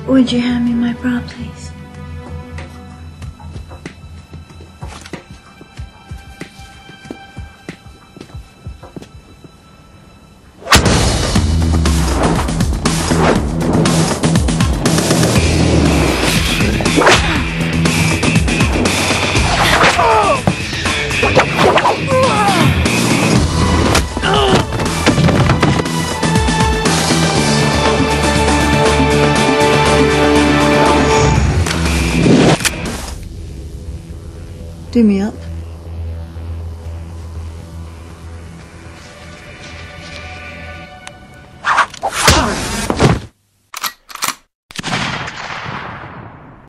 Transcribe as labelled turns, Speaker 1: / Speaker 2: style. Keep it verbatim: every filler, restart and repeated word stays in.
Speaker 1: Would you hand me my bra, please? Do me up.